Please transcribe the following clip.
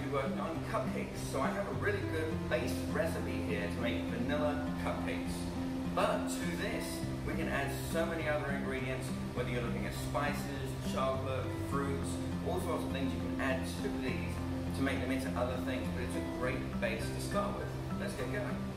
be working on cupcakes. So I have a really good base recipe here to make vanilla cupcakes. But to this, we can add so many other ingredients, whether you're looking at spices, chocolate, fruits, all sorts of things you can add to these to make them into other things, but it's a great base to start with. Let's get going.